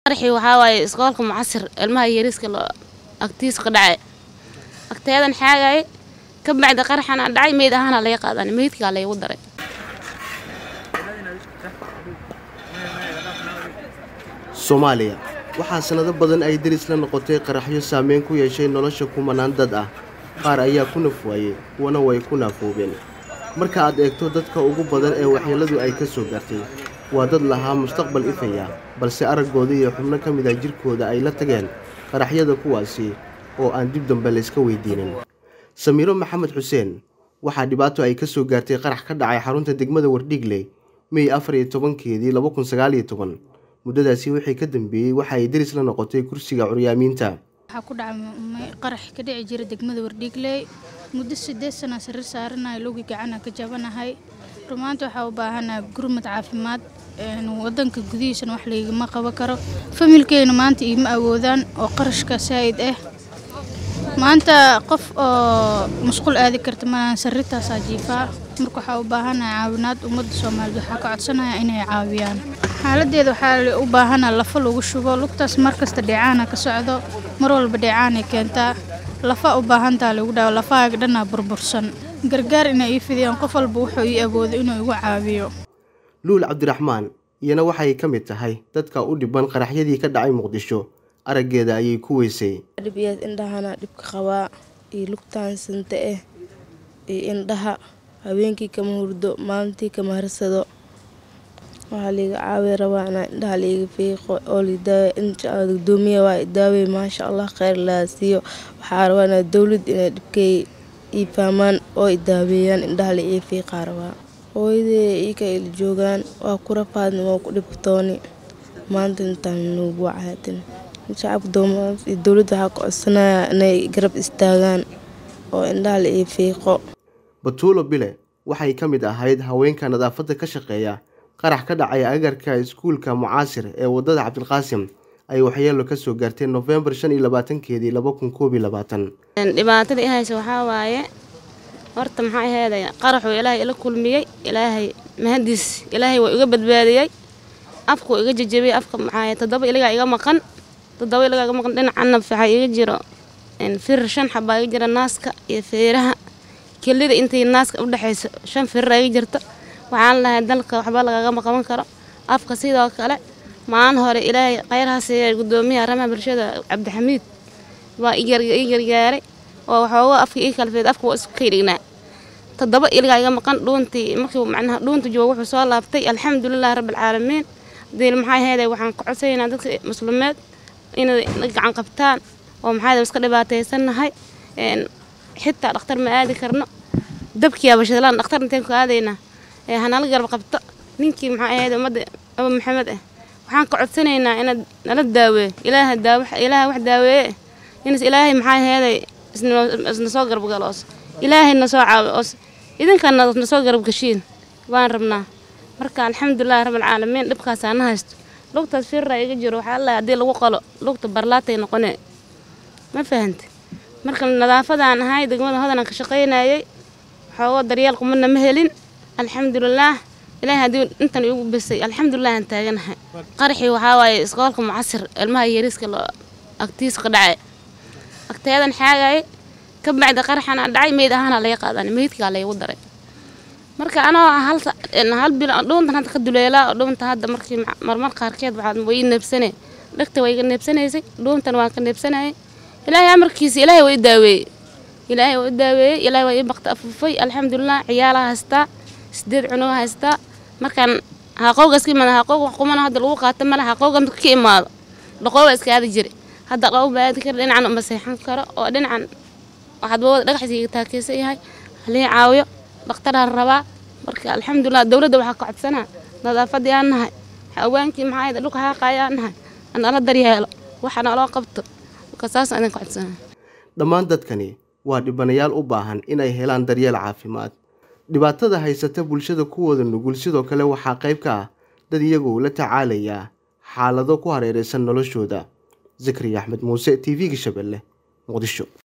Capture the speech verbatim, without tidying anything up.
قرحي وحاواي اسقالك معصر المها يريسك اكتيس قدعي اكتيادن حاجه كبعد قرحنا دعي ميد اهانا لا يقادن ميدك لا يودري Soomaaliya waxaa sanado badan ay deris la noqotay qaraxyo saameyn ku yeeshay nolosha kumanaan dad ah qaar ayaa ku nafwaayay kuwana way ku naafoobeen marka aad eegto dadka ugu badan ee waxyeeladu ay ka soo gaartay waa dad lahaa mustaqbal ifaya balse araggooda iyo xubno ka mid ah jirkooda ay la tageen qaraxyada kuwaasi oo aan dib dambe la iska weydiinin Samiiro Maxamed Xuseen waxaa dhibaato ay ka soo gaartay qarax ka dhacay xarunta degmada Wardhiigley May afar iyo toban-keedii laba kun sagaal iyo toban muddadaasi wixii ka dambeeyay waxa ay deris la noqotay kursiga curyaamiinta waxa ku dhacay qarax ka dhici jiray degmada Wardhiigley muddo siddeed sano sariir saarnaa loogi gacana ka jabanahay rumaantu waxa u baahanahay gurmad caafimaad ee wadanka gudihiisa wax leeyma qaban karo familkeena maanta ima awoodaan oo qarashka saayid ah maanta qof oo masquul aadi karta ma sariirtaas ajiifa marka waxa u baahanahay caawinaad ummadda Soomaaliyeed waxa ka codsanaya inay caawiyaan xaaladeeda waxa u baahanaa lafa lagu shubo lugtaas markasta dhicaana ka socdo mar walba dhicaana keenta lafa u baahantaa lagu dhaw lafaaga dhana burbursan gargaar inay fidiyaan qof walba wuxuu ii awoodo inuu igu caawiyo Luul Cabdiraxmaan iyana waxay ka mid tahay dadka u dhiban qaraxyadii ka dhacay Muqdisho arageeda ayay ku weysay dhibiyad indhahana dhibka qabaa iyo lugtaan santa ah iyo indhaha habeenkii kama hurdo maalintii kama harsado waxa liiga caawiyo rabaa inaan indhaha liiga fiiqo oo liidaa inta gudoomiye waa daaway maasha Allah khayr la siiyo waxa rabaa inaan dawlad inay dhibkay ii fahmaan oo daaweeyaan indhaha la ii fiiqa rabaa hooyadey ii ka il joogaan waa ku rafaadna waa ku dhibtooni maanta intaan nuugu wacaatin shacabka dawladda waxa ku codsanaya inay garab istaagaan oo indhaha la ii fiiqo Batuulo Bile waxay ka mid ahayd haweenka nadaafadda ka shaqeeya qarax ka dhacay agarka iskuulka Mucaasir ee wadada Cabdilqaasim ay waxyeelo ka soo gaartay November shan iyo labaatan-keedii laba kun koob iyo labaatan dhibaatada ay hayso waxa waaye horta maxay ahayd qaraxu Ilaahay ila kulmiyay Ilaahay mahadis Ilaahay waa iga badbaadiyay afku iga jajabay afka maxay tadaba ilaga iga maqan tadaba ilaga iga maqan dhinacana fiixa iga jiro in fir shan xabaa iga jira naaska iyo feeraha kelida intay naaska u dhaxayso shan fir ay jirto waxaan lahayd dalka waxba laga maqan karo afka sidoo kale maan hore Ilaahay khayraha siiyay gudoomiyaha arrimaha bulshada Cabdixamiid waa igar igar gaaray oo waxa afka ii kalfeed afka waa isku kaydignaa tadaba ilaga iga maqan dhuuntii markii macnaha dhuunta joogo wuxuu soo laabtay alxamdulillaah rabbil caalamiin deel maxay heeday waxaan ku codsaynaa dadka muslimiinta inay gacan qabtaan oo maxay iska dhibaataysanahay een xitaa dhakhtar ma aadi karno dabkiya bashadlaan dhakhtar intaan ku aadayna ee hanala garab qabto ninkii maxay ahayd umada Abu Maxamed ah waxaan ka codsanaynaa in nala daaweeyo ilaaha daawo ilaaha wax daaweeyo in ilaahay maxay ahayd isna soo garab galoos ilaahay na soo caawiyo idinkana na soo garab gashiin waan rabnaa marka alxamdulillaah rabbil caalamiin dhibkaas aan haysto lugtaas fiirra iga jiro waxa Allah hadii lagu qalo lugta barlaatay noqonay ma fahantay marka nadaafadaan ahay degmada hodan ka shaqeynayay waxa daryeel qumana ma helin alxamdulillaah ilaahay hadii intan igu bisay alxamdulillaah aan taaganahay qaraxi waxa waaye isqaalka Mucaasir ilmaha yariiska agtiis qadacay agtaadan xaagay ka bacd qaraxana dhacay meed ahaana la yaqaadan meedka la igu daray marka ana hal hal bil dhuuntan hadda ka duleela dhuunta hadda markii marmar qaarkeed waxaad way neebsanay dhagta way neebsanaysay dhuuntan waan ka neebsanay ilaahay amarkiisa ilaahay way daaweeyay ilaahay way daaweeyay ilaahay way baqta afufay alxamdulillaah ciyaalaha hasta sideed cunuga hasta markan haqowgaskii ma haqowga qumana hadda lagu qaato ma laha haqowga mid ka imaado dhaqooba iska aadi jiray hadda qaw baad ka dhinacan uma seexan karo oo dhinacan waxaad wada dhagaxsiga taakeesay yahay halii caawiyo dhakhtar rabaa marka alxamdulillaah dawladda waxa ka codsanaa nadaafadii aan nahay haweenkii maxay dhulka haaqayaan nahay aan ala daryeelo waxana loo qabto kasaas aan ka codsanaa dhammaan dadkani waa dhibanayaal u baahan inay helaan daryeel caafimaad dhibaatada haysata bulshada kuwooda nugul sidoo kale waxa qayb ka ah dad iyagu la tacaalaya xaalado ku hareeraysan noloshooda Zakariya Axmed Muuse T V-ga Shabeelle Muqdisho.